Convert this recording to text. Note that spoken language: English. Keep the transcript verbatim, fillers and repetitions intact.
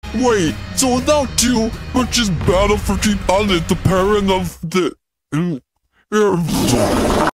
Wait, so without you, we're just battle for keep on it, the parent of the...